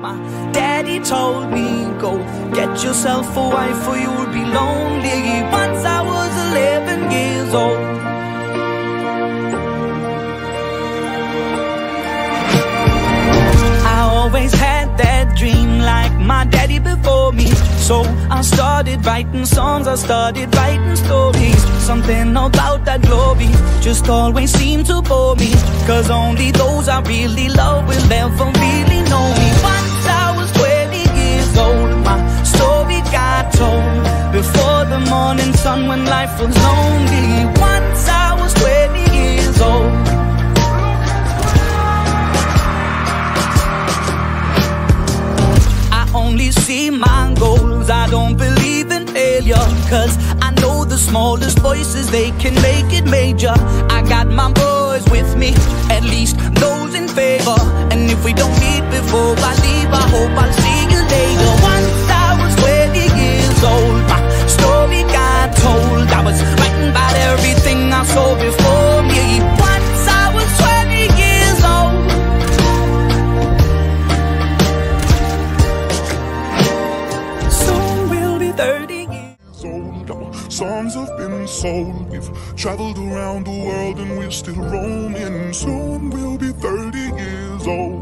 My daddy told me, go get yourself a wife or you'll be lonely. Once I was 11 years old. I always had that dream like my daddy before me. So I started writing songs, I started writing stories. Something about that glory just always seemed to bore me, cause only those I really love will ever really know me. Once I was 20 years old, my story got told before the morning sun when life was lonely. Once I was 20 years old. Only see my goals, I don't believe in failure, cause I know the smallest voices, they can make it major. I got my boys with me, at least those in favor. And if we don't meet before I leave, I hope I'll see you later. Once I was 20 years old, my story got told. I was writing about everything I saw before me. Once I was 20 years old. Songs have been sold, we've traveled around the world and we're still roaming. Soon we'll be 30 years old.